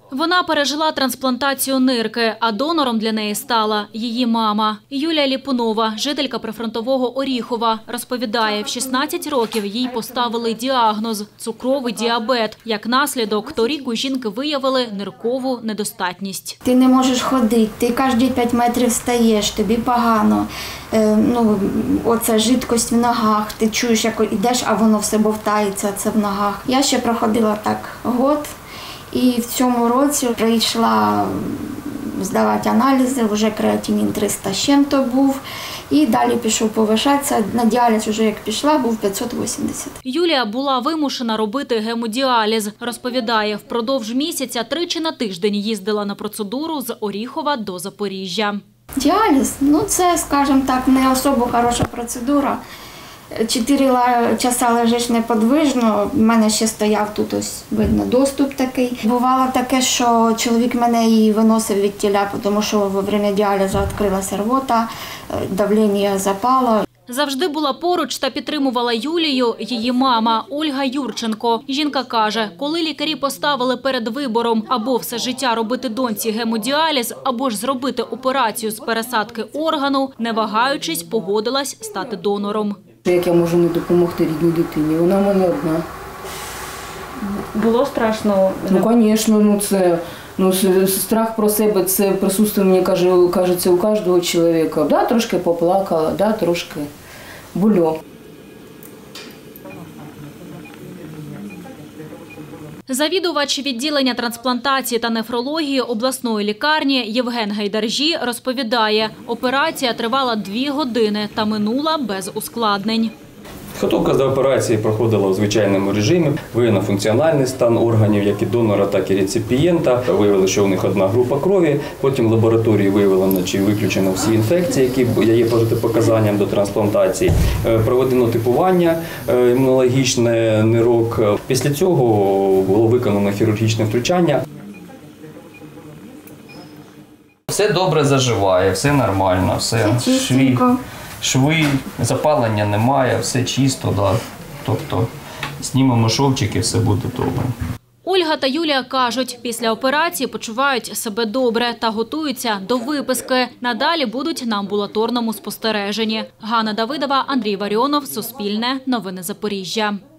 Вона пережила трансплантацію нирки, а донором для неї стала її мама. Юлія Ліпунова, жителька прифронтового Оріхова, розповідає, в 16 років їй поставили діагноз – цукровий діабет. Як наслідок, торік у жінки виявили ниркову недостатність. Ти не можеш ходити, ти кожні 5 метрів стаєш, тобі погано. Оце жидкость в ногах, ти чуєш, як йдеш, а воно все бовтається, це в ногах. Я ще проходила так год. І в цьому році прийшла здавати аналізи, вже креатинін 300 з чим-то був. І далі пішов повишатися. На діаліз вже як пішла, був 580. Юлія була вимушена робити гемодіаліз. Розповідає, впродовж місяця 3 на тиждень їздила на процедуру з Оріхова до Запоріжжя. Діаліз, це, скажімо так, не особо хороша процедура. 4 часа лежиш неподвижно, в мене ще стояв тут, ось видно, доступ такий. Бувало таке, що чоловік мене і виносив від тіля, тому що во время діалізу відкрилася рвота, давлення запало. Завжди була поруч та підтримувала Юлію її мама Ольга Юрченко. Жінка каже, коли лікарі поставили перед вибором або все життя робити доньці гемодіаліз, або ж зробити операцію з пересадки органу, не вагаючись, погодилась стати донором. Як я можу не допомогти рідній дитині? Вона в мене одна. Було страшно? Звісно, страх про себе, це присутствує, мені кажеться, у кожного чоловіка. Да, трошки поплакала, да, трошки болю. Завідувач відділення трансплантації та нефрології обласної лікарні Євген Гайдаржі розповідає, операція тривала 2 години та минула без ускладнень. Підготовка до операції проходила у звичайному режимі. Виявлено функціональний стан органів, як і донора, так і реципієнта. Виявили, що у них одна група крові. Потім в лабораторії виявлено, чи виключено всі інфекції, які є протипоказанням до трансплантації. Проведено типування імунологічне нирок. Після цього було виконано хірургічне втручання. Все добре заживає, все нормально, все шви, запалення немає, все чисто, да. Тобто знімемо шовчик і все буде добре. Ольга та Юлія кажуть, після операції почувають себе добре та готуються до виписки. Надалі будуть на амбулаторному спостереженні. Ганна Давидова, Андрій Варіонов, Суспільне, Новини Запоріжжя.